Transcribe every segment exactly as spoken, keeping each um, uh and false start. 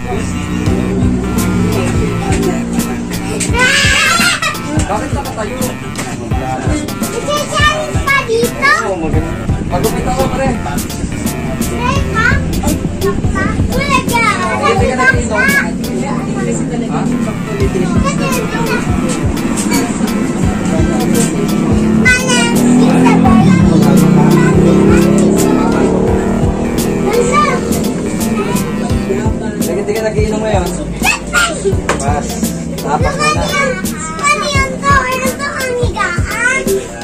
Bakit nakatayo? Isa-challenge pa dito? Oo, maganda. Magupit ako, pre. Ay, ma? Wala ka. Hindi ka na dito. Ha? Sige, ka nagiinom ngayon. Pas. Tapas mo na. Ano yan to? Ano to ang higaan?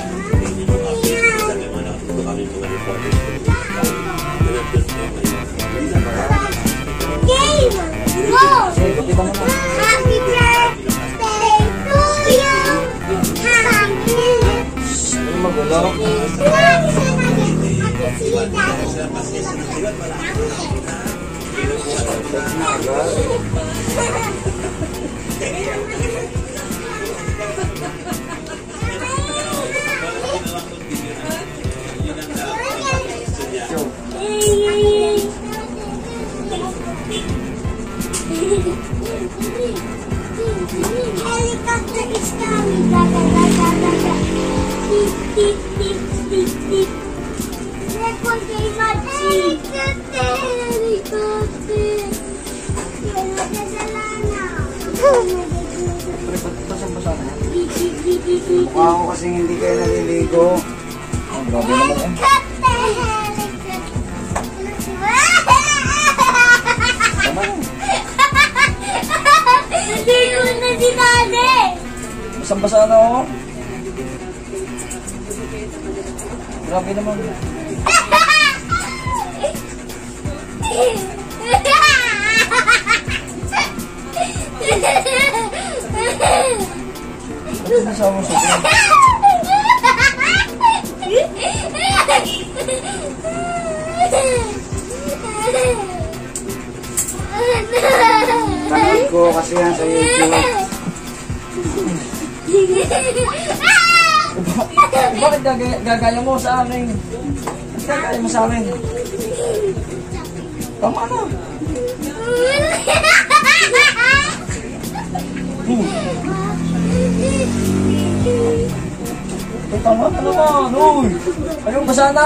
Game! Go! Sige, kita mo na. Happy birthday to you! Happy! Ano magulo? Sinabi siya na yan. Happy si Daddy. Helicopter is coming. Da, da, da, da, da, da. Beep, beep, beep, beep, beep. Second game at helicopter, helicopter. Yan, nadadala na. Pre, ba't basang-basa na yan? Beep, beep, beep, beep, beep. Mukha ako kasing hindi kayo naliligo. Ang grabe naman eh. Helicopter, helicopter. Tama na. Naligo na si Daddy. Basang-basa na ako. Grabe naman. Ba't sinasawa mo sa akin? Tanong ko kasi yan sa YouTube. Bakit gagaya, gagaya mo sa akin? Bakit gagaya mo sa akin? Tama na. Hmm. Ay, tama na naman. Uy! Ayun, basa na.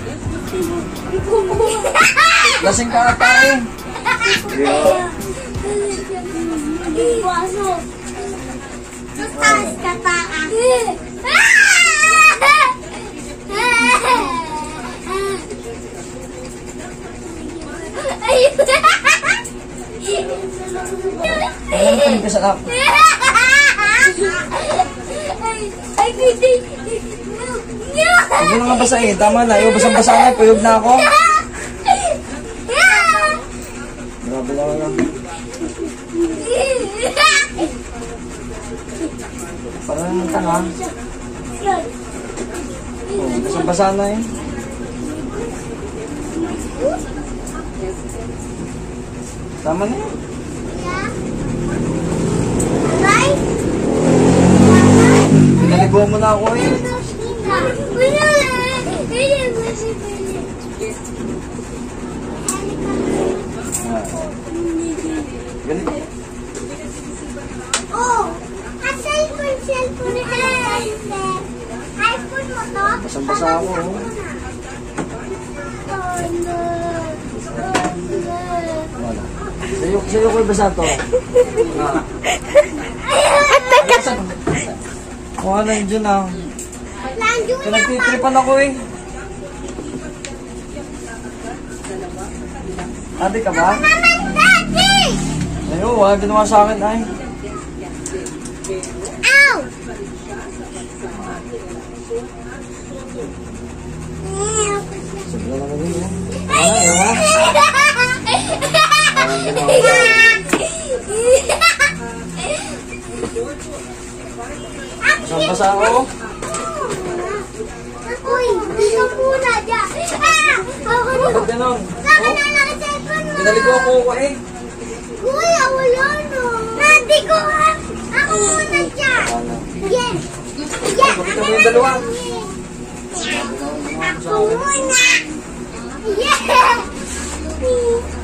Lasing ka ata eh. Yeah. Baso. Taas ka taas. Ano pa ka sa lap? Ay, hindi. Huwag mo nga basahin. Tama na. Yung basang-basa na. Puyog na ako. Grabe naman lang. Parang naman tanga. Oh, basang-basa na eh. Tama na yun. Pinaliguan mo na ako eh. Ganito. Oh, ang cellphone, cellphone. iPhone mo to? Basang-basa ako oh. Oh no. Oh no. Wala. Sa'yo, sa'yo ko yung basa to. Ah. Basa. Mukha na yun dyan ah. Landiyo na pa. Pinagtitripan ako eh. Ate ka ba? Mama, Daddy! Ayaw, wala ginawa sa akin ay. Ow! Sige na naman yun eh. Wala, wala. Walang ginawa. Basang-basa ako. Uy, dito muna dyan. Ah! Ako na. Bakit ganon? Saka na lang ang cellphone mo. Pinaligo ako ko eh. Kuya, wala no. Nandi ko ha. Ako muna dyan. Wala. Yes. Yes. Bakit mo yung dalawa? Ako muna. Yes.